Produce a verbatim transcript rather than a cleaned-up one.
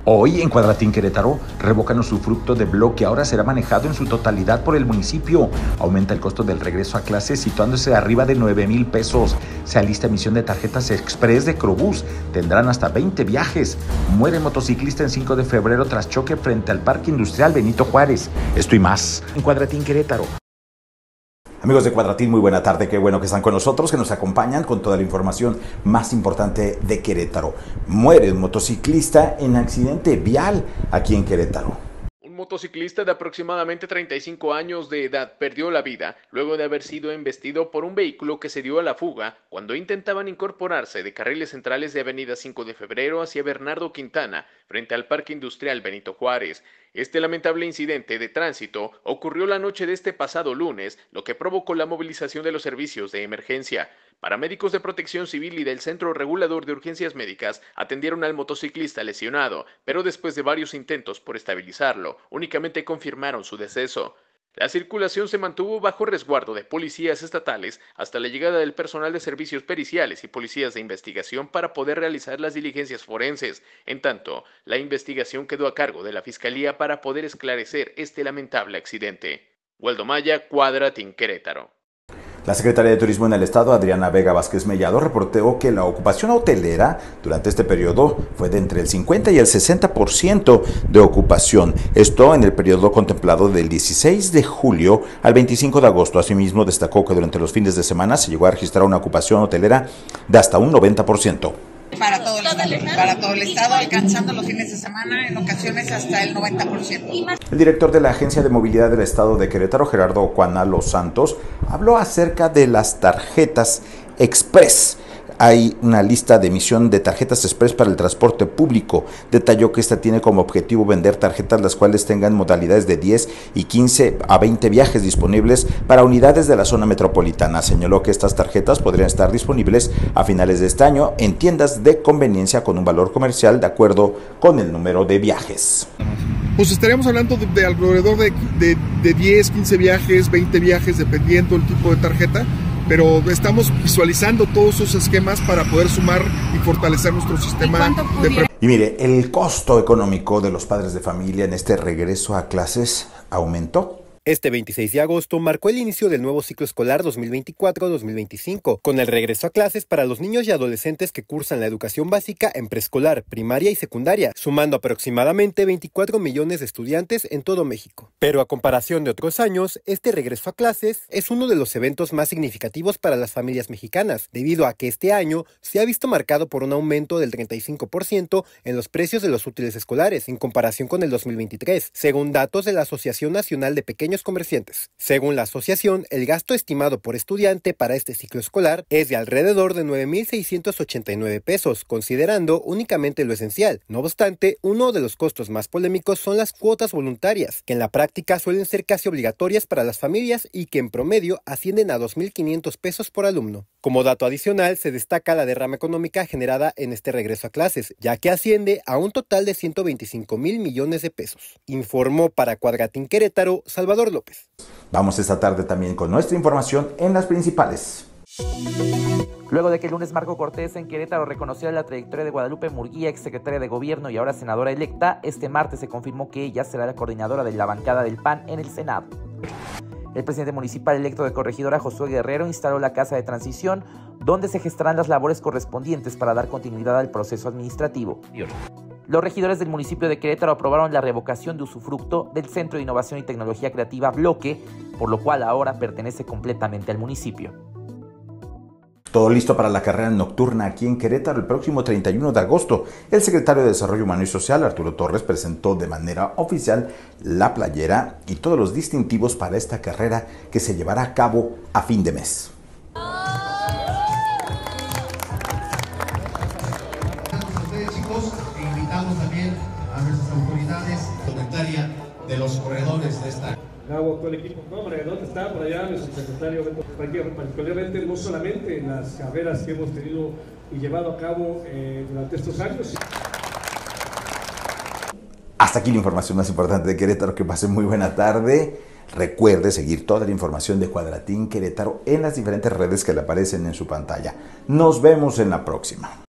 Hoy, en Cuadratín Querétaro, revocan usufructo de bloque, ahora será manejado en su totalidad por el municipio. Aumenta el costo del regreso a clases, situándose arriba de nueve mil pesos. Se alista emisión de tarjetas express de Crobús. Tendrán hasta veinte viajes. Muere motociclista en cinco de febrero tras choque frente al Parque Industrial Benito Juárez. Esto y más en Cuadratín Querétaro. Amigos de Cuadratín, muy buena tarde, qué bueno que están con nosotros, que nos acompañan con toda la información más importante de Querétaro. Muere un motociclista en accidente vial aquí en Querétaro. Un motociclista de aproximadamente treinta y cinco años de edad perdió la vida luego de haber sido embestido por un vehículo que se dio a la fuga cuando intentaban incorporarse de carriles centrales de avenida cinco de febrero hacia Bernardo Quintana, frente al Parque Industrial Benito Juárez. Este lamentable incidente de tránsito ocurrió la noche de este pasado lunes, lo que provocó la movilización de los servicios de emergencia. Paramédicos de Protección Civil y del Centro Regulador de Urgencias Médicas atendieron al motociclista lesionado, pero después de varios intentos por estabilizarlo, únicamente confirmaron su deceso. La circulación se mantuvo bajo resguardo de policías estatales hasta la llegada del personal de servicios periciales y policías de investigación para poder realizar las diligencias forenses. En tanto, la investigación quedó a cargo de la Fiscalía para poder esclarecer este lamentable accidente. Waldo Maya, Cuadratín Querétaro. La secretaria de Turismo en el Estado, Adriana Vega Vázquez Mellado, reportó que la ocupación hotelera durante este periodo fue de entre el cincuenta y el sesenta por ciento de ocupación. Esto en el periodo contemplado del dieciséis de julio al veinticinco de agosto. Asimismo, destacó que durante los fines de semana se llegó a registrar una ocupación hotelera de hasta un noventa por ciento. Para todo el estado, para todo el estado, alcanzando los fines de semana, en ocasiones hasta el noventa por ciento. El director de la Agencia de Movilidad del Estado de Querétaro, Gerardo Cuanalo Santos, habló acerca de las tarjetas express. Hay una lista de emisión de tarjetas express para el transporte público. Detalló que esta tiene como objetivo vender tarjetas las cuales tengan modalidades de diez y quince a veinte viajes disponibles para unidades de la zona metropolitana. Señaló que estas tarjetas podrían estar disponibles a finales de este año en tiendas de conveniencia con un valor comercial de acuerdo con el número de viajes. Pues estaríamos hablando de, de alrededor de, de, de diez, quince viajes, veinte viajes, dependiendo el tipo de tarjeta. Pero estamos visualizando todos esos esquemas para poder sumar y fortalecer nuestro sistema de preparación. Y mire, el costo económico de los padres de familia en este regreso a clases aumentó. Este veintiséis de agosto marcó el inicio del nuevo ciclo escolar dos mil veinticuatro dos mil veinticinco, con el regreso a clases para los niños y adolescentes que cursan la educación básica en preescolar, primaria y secundaria, sumando aproximadamente veinticuatro millones de estudiantes en todo México. Pero a comparación de otros años, este regreso a clases es uno de los eventos más significativos para las familias mexicanas, debido a que este año se ha visto marcado por un aumento del treinta y cinco por ciento en los precios de los útiles escolares, en comparación con el dos mil veintitrés, según datos de la Asociación Nacional de Pequeños Comerciantes. Según la asociación, el gasto estimado por estudiante para este ciclo escolar es de alrededor de nueve mil seiscientos ochenta y nueve pesos, considerando únicamente lo esencial. No obstante, uno de los costos más polémicos son las cuotas voluntarias, que en la práctica suelen ser casi obligatorias para las familias y que en promedio ascienden a dos mil quinientos pesos por alumno. Como dato adicional, se destaca la derrama económica generada en este regreso a clases, ya que asciende a un total de ciento veinticinco mil millones de pesos. Informó para Cuadratín Querétaro, Salvador López. Vamos esta tarde también con nuestra información en las principales. Luego de que el lunes Marco Cortés en Querétaro reconociera la trayectoria de Guadalupe Murguía, exsecretaria de Gobierno y ahora senadora electa, este martes se confirmó que ella será la coordinadora de la bancada del P A N en el Senado. El presidente municipal electo de Corregidora, Josué Guerrero, instaló la Casa de Transición, donde se gestarán las labores correspondientes para dar continuidad al proceso administrativo. Los regidores del municipio de Querétaro aprobaron la revocación de usufructo del Centro de Innovación y Tecnología Creativa Bloque, por lo cual ahora pertenece completamente al municipio. Todo listo para la carrera nocturna aquí en Querétaro el próximo treinta y uno de agosto. El secretario de Desarrollo Humano y Social, Arturo Torres, presentó de manera oficial la playera y todos los distintivos para esta carrera que se llevará a cabo a fin de mes. También a nuestras autoridades, secretaria de los corredores de esta. Agua, todo el equipo, no, hombre, ¿dónde está? Por allá, nuestro secretario, particularmente no solamente en las carreras que hemos tenido y llevado a cabo eh, durante estos años. Hasta aquí la información más importante de Querétaro, que pasen muy buena tarde. Recuerde seguir toda la información de Cuadratín Querétaro en las diferentes redes que le aparecen en su pantalla. Nos vemos en la próxima.